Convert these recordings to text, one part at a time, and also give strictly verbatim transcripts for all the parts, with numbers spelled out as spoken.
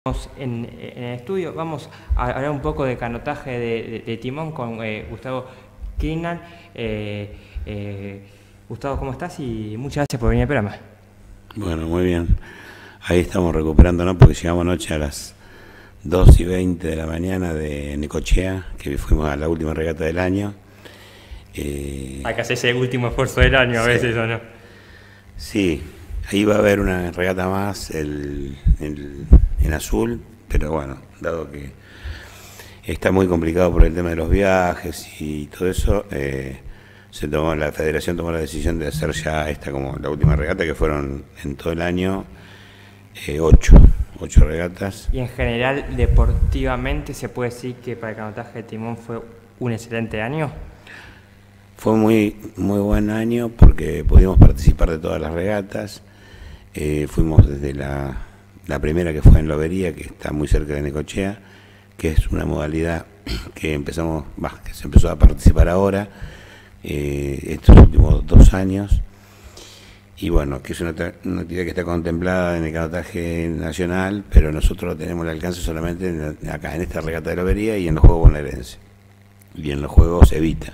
En, en el estudio vamos a hablar un poco de canotaje de, de, de timón con eh, Gustavo Kirchner. Eh, eh, Gustavo, ¿cómo estás? Y muchas gracias por venir al programa. Bueno, muy bien. Ahí estamos recuperándonos porque llegamos anoche a las dos y veinte de la mañana de Necochea, que fuimos a la última regata del año. Eh, Hay que hacer ese último esfuerzo del año a sí. veces, ¿o no? Sí, ahí va a haber una regata más el, el, en azul, pero bueno, dado que está muy complicado por el tema de los viajes y todo eso, eh, se tomó, la federación tomó la decisión de hacer ya esta como la última regata, que fueron en todo el año eh, ocho, ocho regatas. Y en general, deportivamente, ¿se puede decir que para el canotaje de timón fue un excelente año? Fue muy, muy buen año porque pudimos participar de todas las regatas. Eh, fuimos desde la, la primera, que fue en Lobería, que está muy cerca de Necochea, que es una modalidad que empezamos, bah, que se empezó a participar ahora, eh, estos últimos dos años. Y bueno, que es una, una actividad que está contemplada en el canotaje nacional, pero nosotros tenemos el alcance solamente en la, acá, en esta regata de Lobería y en los Juegos Bonaerenses. Y en los Juegos Evita.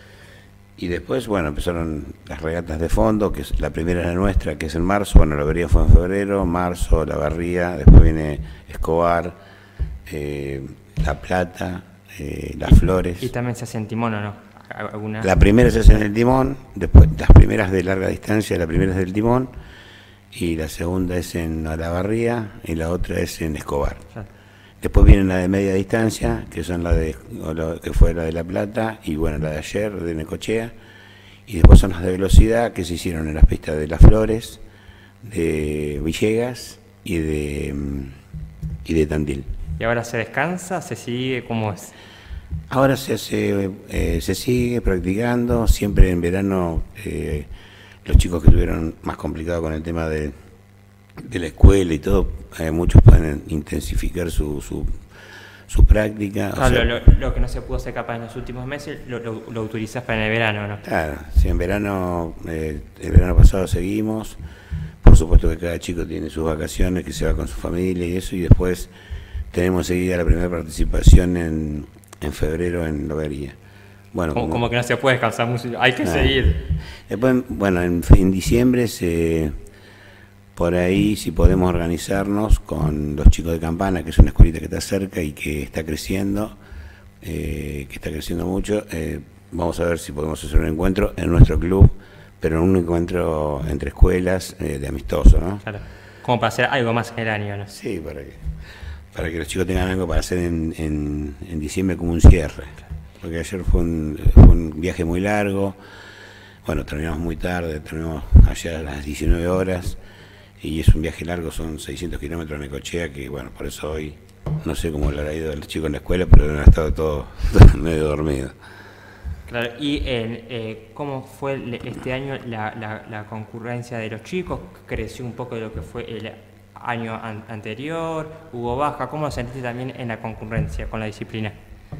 Y después, bueno, empezaron las regatas de fondo, que es, la primera es la nuestra, que es en marzo. Bueno, la Lobería fue en febrero, marzo, La Barría, después viene Escobar, eh, La Plata, eh, Las Flores. Y también se hace en timón, ¿o no? ¿Alguna? La primera se hace en el timón, después las primeras de larga distancia, la primera es del timón, y la segunda es en La Barría, y la otra es en Escobar. Sí. Después viene la de media distancia, que son la de lo, que fue la de La Plata, y bueno, la de ayer, de Necochea. Y después son las de velocidad, que se hicieron en las pistas de Las Flores, de Villegas y de, y de Tandil. ¿Y ahora se descansa? ¿Se sigue? ¿Cómo es? Ahora se, hace, eh, se sigue practicando, siempre en verano. Eh, los chicos que tuvieron más complicado con el tema de... de la escuela y todo, eh, muchos pueden intensificar su, su, su práctica. Claro, o sea, lo, lo, lo que no se pudo hacer capaz en los últimos meses, lo, lo, lo utilizás para el verano, ¿no? Claro, sí, en verano, eh, el verano pasado seguimos, por supuesto que cada chico tiene sus vacaciones, que se va con su familia y eso, y después tenemos seguida la primera participación en, en febrero en Lobería. Bueno, como, como, como que no se puede descansar mucho, hay que nada. seguir. Después, bueno, en, en diciembre se... Por ahí, si podemos organizarnos con los chicos de Campana, que es una escuelita que está cerca y que está creciendo, eh, que está creciendo mucho, eh, vamos a ver si podemos hacer un encuentro en nuestro club, pero un encuentro entre escuelas eh, de amistoso, ¿no? Claro, como para hacer algo más en el año, ¿no? Sí, para que, para que los chicos tengan algo para hacer en, en, en diciembre como un cierre, porque ayer fue un, fue un viaje muy largo, bueno, terminamos muy tarde, terminamos allá a las diecinueve horas, y es un viaje largo, son seiscientos kilómetros de Necochea, que bueno, por eso hoy no sé cómo le habrá ido al chico en la escuela, pero han estado todos medio dormidos. Claro, y eh, eh, ¿cómo fue este año la, la, la concurrencia de los chicos? ¿Creció un poco de lo que fue el año an anterior? ¿Hubo baja? ¿Cómo lo sentiste también en la concurrencia con la disciplina?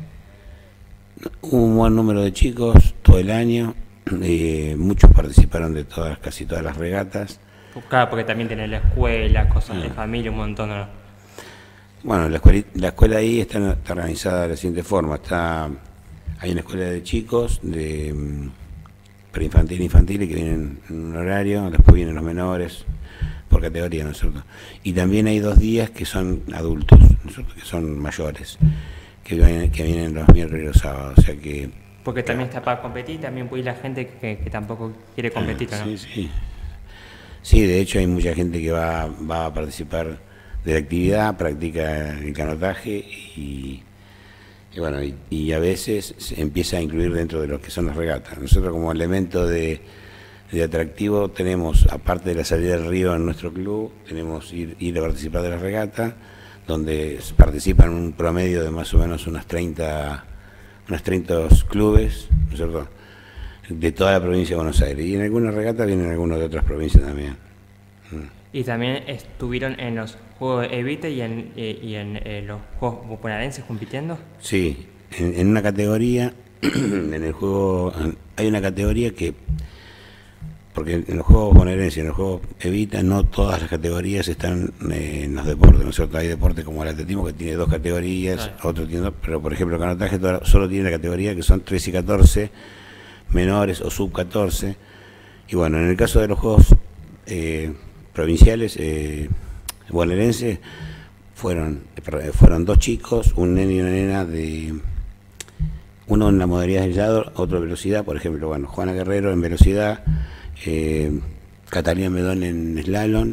Hubo un buen número de chicos todo el año, eh, muchos participaron de todas, casi todas las regatas. Claro, porque también tiene la escuela, cosas de familia, un montón, ¿no? Bueno, la escuela, la escuela ahí está, está organizada de la siguiente forma. Está, hay una escuela de chicos, de um, preinfantil e infantil, que vienen en un horario, después vienen los menores, por categoría, ¿no es cierto? Y también hay dos días que son adultos, ¿no es cierto? Que son mayores, que vienen, que vienen los miércoles y los sábados, o sea que... Porque también está para competir, también puede ir la gente que, que tampoco quiere competir, ¿no? Sí, sí. Sí, de hecho hay mucha gente que va, va a participar de la actividad, practica el canotaje y, y bueno, y, y a veces se empieza a incluir dentro de lo que son las regatas. Nosotros como elemento de, de atractivo tenemos, aparte de la salida del río en nuestro club, tenemos ir, ir a participar de la regata, donde participan un promedio de más o menos unas treinta, unos treinta clubes, ¿no es cierto?, de toda la provincia de Buenos Aires, y en algunas regatas vienen algunos de otras provincias también. Y también estuvieron en los Juegos Evita y en, eh, y en eh, los Juegos Bonaerenses compitiendo. Sí, en, en una categoría, en el juego, hay una categoría que porque en los juegos bonaerenses y en los juegos Evita no todas las categorías están eh, en los deportes, ¿no es cierto? Hay deportes como el atletismo que tiene dos categorías, ah. otro tiene dos, pero por ejemplo el canotaje solo tiene la categoría que son trece y catorce, menores o sub catorce, y bueno, en el caso de los juegos eh, provinciales eh, bonaerenses fueron, fueron dos chicos, un nene y una nena de... Uno en la modalidad de aislado, otro en velocidad, por ejemplo, bueno, Juana Guerrero en velocidad, eh, Catalina Medón en slalom,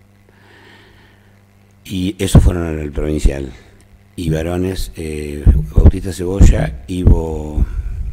y esos fueron en el provincial. Y varones, eh, Bautista Cebolla, Ivo,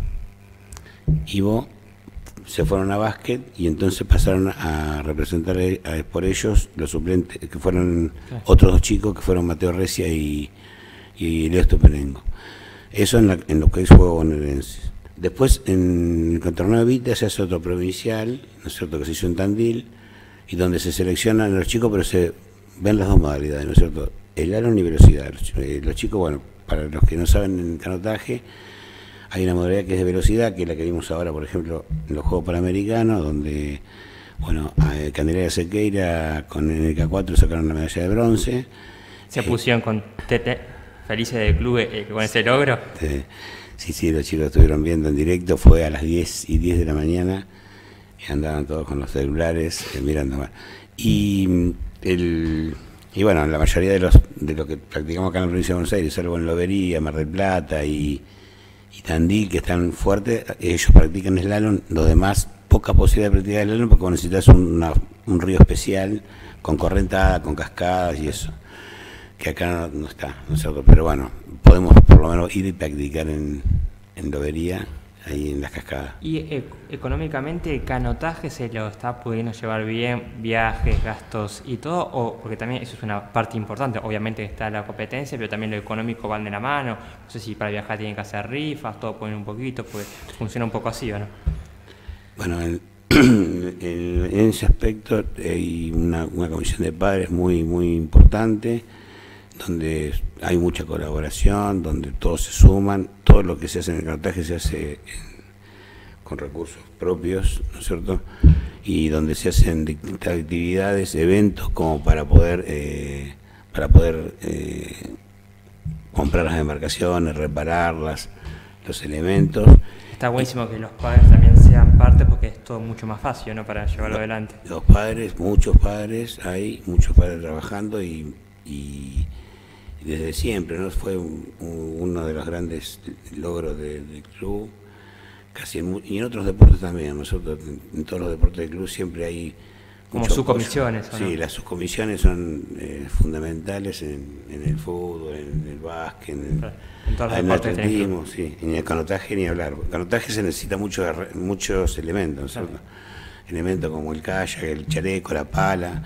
Ivo, se fueron a básquet y entonces pasaron a representar a, por ellos los suplentes, que fueron okay. otros dos chicos, que fueron Mateo Recia y, y Leo Estupenengo. Eso en, la, en lo que es juego bonaerense. Después, en el torneo de Vita se hace otro provincial, ¿no es cierto?, que se hizo en Tandil, y donde se seleccionan los chicos, pero se ven las dos modalidades, ¿no es cierto?, el slalom y velocidad. Los, eh, los chicos, bueno, para los que no saben en canotaje, hay una modalidad que es de velocidad, que es la que vimos ahora, por ejemplo, en los Juegos Panamericanos, donde, bueno, eh, Candelaria Sequeira con el K cuatro sacaron la medalla de bronce. Se pusieron eh, con Tete. Felices del club eh, con ese logro. Sí, sí, los chicos estuvieron viendo en directo, fue a las diez y diez de la mañana, y andaban todos con los celulares eh, mirando mal. Y, el, y bueno, la mayoría de los de lo que practicamos acá en la provincia de Buenos Aires, salvo en Lobería, Mar del Plata y, y Tandil, que están fuertes, ellos practican slalom, los demás poca posibilidad de practicar slalom porque necesitas una, un río especial, con correntada, con cascadas y eso. Que acá no, no está, ¿no es cierto? Pero bueno, podemos por lo menos ir y practicar en, en Lobería, ahí en las cascadas. ¿Y e económicamente el canotaje se lo está pudiendo llevar bien, viajes, gastos y todo? O porque también eso es una parte importante, obviamente está la competencia, pero también lo económico van de la mano, no sé si para viajar tienen que hacer rifas, todo ponen un poquito, pues funciona un poco así, ¿o no? Bueno, en, en, en ese aspecto hay una, una comisión de padres muy, muy importante, donde hay mucha colaboración, donde todos se suman, todo lo que se hace en el canotaje se hace en, con recursos propios, ¿no es cierto? Y donde se hacen distintas actividades, eventos, como para poder, eh, para poder eh, comprar las embarcaciones, repararlas, los elementos. Está buenísimo que los padres también sean parte porque es todo mucho más fácil, ¿no?, para llevarlo los, adelante. Los padres, muchos padres, hay muchos padres trabajando y... y desde siempre, ¿no? Fue un, un, uno de los grandes logros de, del club, casi en, y en otros deportes también. Nosotros en, en todos los deportes del club siempre hay como subcomisiones. Sí, las subcomisiones son eh, fundamentales en, en el fútbol, en el básquet, en, en, todos los en el atletismo, sí, en el canotaje ni hablar. En el canotaje se necesita mucho, muchos elementos, ¿no? Claro. Elementos como el kayak, el chaleco, la pala,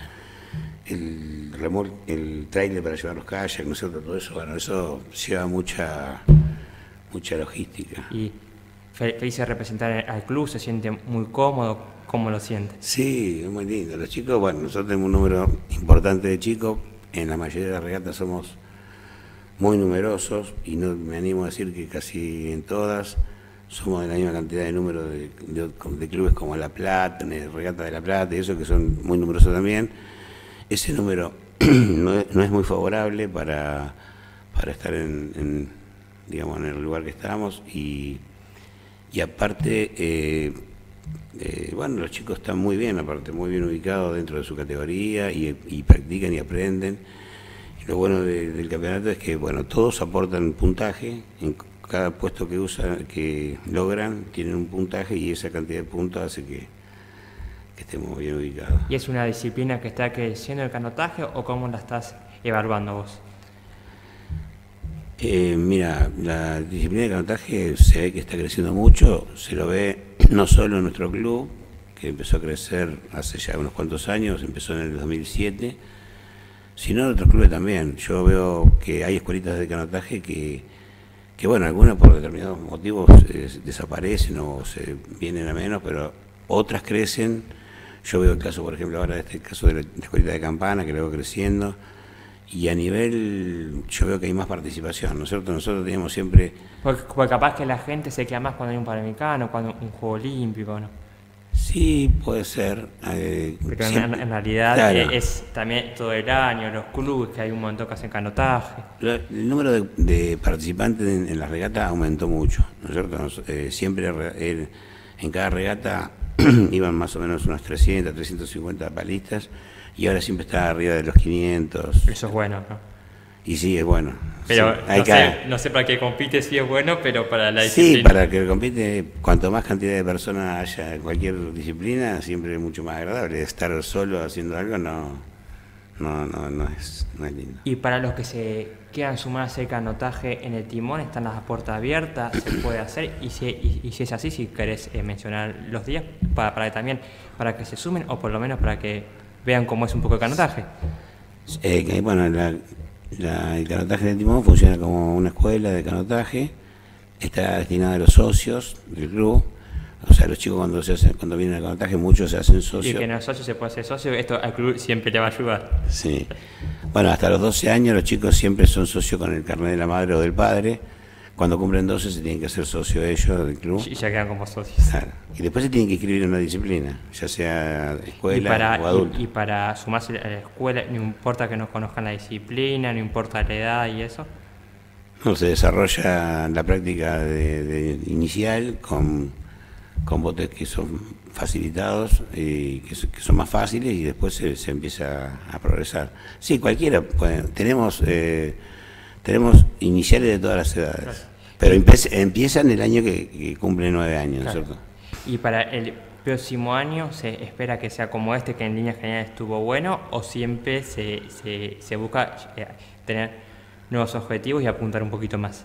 el remolque, el trailer para llevar los kayaks, ¿no es cierto? Todo eso, bueno, eso lleva mucha mucha logística. Y feliz de representar al club, se siente muy cómodo, ¿cómo lo siente? Sí, es muy lindo. Los chicos, bueno, nosotros tenemos un número importante de chicos, en la mayoría de las regatas somos muy numerosos, y no me animo a decir que casi en todas somos de la misma cantidad de números de, de, de clubes como La Plata, Regata de La Plata y eso, que son muy numerosos también. Ese número no, es, no es muy favorable para, para estar en, en, digamos, en el lugar que estamos, y, y aparte, eh, eh, bueno, los chicos están muy bien, aparte, muy bien ubicados dentro de su categoría, y, y practican y aprenden. Y lo bueno de, del campeonato es que, bueno, todos aportan puntaje, en cada puesto que usan, que logran, tienen un puntaje, y esa cantidad de puntos hace que que estemos bien ubicados. ¿Y es una disciplina que está creciendo el canotaje o cómo la estás evaluando vos? Eh, mira, la disciplina de canotaje se ve que está creciendo mucho, se lo ve no solo en nuestro club, que empezó a crecer hace ya unos cuantos años, empezó en el dos mil siete, sino en otros clubes también. Yo veo que hay escuelitas de canotaje que, que bueno, algunas por determinados motivos eh, desaparecen o se vienen a menos, pero otras crecen. Yo veo el caso, por ejemplo, ahora este caso de la escuelita de Campana, que lo veo creciendo, y a nivel, yo veo que hay más participación, ¿no es cierto? Nosotros teníamos siempre... Porque, porque capaz que la gente se queda más cuando hay un Panamericano, cuando un Juego Olímpico, ¿no? Sí, puede ser. Eh, Pero en, siempre, en realidad claro, eh, es también todo el año, los clubes, que hay un montón que hacen canotaje. lo- el número de, de participantes en, en las regatas aumentó mucho, ¿no es cierto? Nos- eh, siempre re- el- en cada regata iban más o menos unos trescientos, trescientos cincuenta palistas y ahora siempre está arriba de los quinientos. Eso es bueno, ¿no? Y sí, es bueno. Pero Sí, hay no, que- sé, no sé para qué compite si es bueno, pero para la Sí, disciplina. para que compite, cuanto más cantidad de personas haya en cualquier disciplina, siempre es mucho más agradable. Estar solo haciendo algo no, no, no, no es, no es lindo. Y para los que se quieran sumar a hacer canotaje en el timón, están las puertas abiertas, se puede hacer. Y si, y, y si es así, si querés eh, mencionar los días, para, para que también, para que se sumen o por lo menos para que vean cómo es un poco de canotaje. Eh, que, bueno, la, la- el canotaje de timón funciona como una escuela de canotaje, está destinado a los socios del club, o sea, los chicos cuando se hacen, cuando vienen al canotaje, muchos se hacen Y socios. que no es socio se puede hacer socio, esto al club siempre le va a ayudar. Sí. Bueno, hasta los doce años los chicos siempre son socios con el carnet de la madre o del padre. Cuando cumplen doce se tienen que hacer socios ellos del club. Y ya quedan como socios. Claro. Y después se tienen que inscribir en una disciplina, ya sea Y escuela para, o adulto. y, y para sumarse a la escuela, no importa que no conozcan la disciplina, no importa la edad y eso. No, se desarrolla la práctica de, de inicial con, con botes que son facilitados y que, so- que son más fáciles y después se, se empieza a progresar. Sí, cualquiera puede. Tenemos, eh, tenemos iniciales de todas las edades, Claro. pero empe- empiezan el año que, que cumple nueve años, ¿no es Claro. cierto? Y para el próximo año se espera que sea como este, que en líneas generales estuvo bueno, o siempre se, se, se busca eh, tener nuevos objetivos y apuntar un poquito más.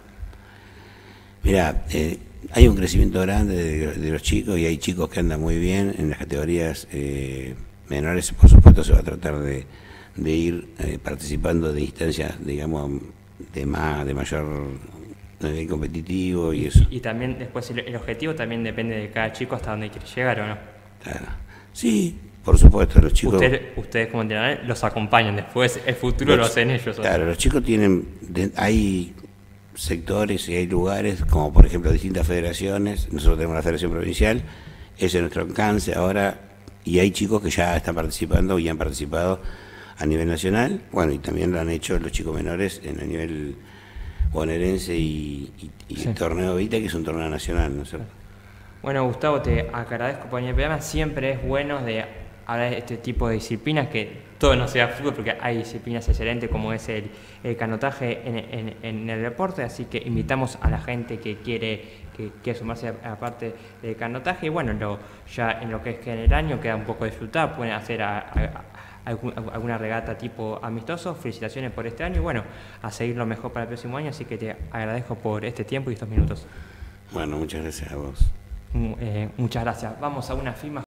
Mira, eh, hay un crecimiento grande de, de los chicos y hay chicos que andan muy bien en las categorías eh, menores. Por supuesto, se va a tratar de, de ir eh, participando de instancias, digamos, de más, de mayor nivel competitivo y eso. Y también después el, el objetivo también depende de cada chico hasta dónde quiere llegar o no. Claro. Sí, por supuesto, los chicos. Usted- ustedes como entrenadores los acompañan después, el futuro lo los- hacen ellos. o sea. Claro, los chicos tienen, de- hay sectores y hay lugares, como por ejemplo distintas federaciones. Nosotros tenemos la Federación Provincial, ese es nuestro alcance ahora, y hay chicos que ya están participando y han participado a nivel nacional, bueno, y también lo han hecho los chicos menores en el nivel bonaerense y, y, y Sí. el torneo Vita, que es un torneo nacional, ¿no es cierto? Bueno, Gustavo, te agradezco por venir al programa. Siempre es bueno de hablar de este tipo de disciplinas, que todo no sea fútbol, porque hay disciplinas excelentes como es el, el canotaje en, en- en el deporte, así que invitamos a la gente que quiere, que quiere sumarse a la parte del canotaje. Y bueno, lo, ya en lo que es que en el año queda un poco disfrutado, pueden hacer a- a- a- algún- alguna regata tipo amistoso. Felicitaciones por este año y bueno, a seguir lo mejor para el próximo año, así que te agradezco por este tiempo y estos minutos. Bueno, muchas gracias a vos. Mm, eh, muchas gracias. Vamos a una firma.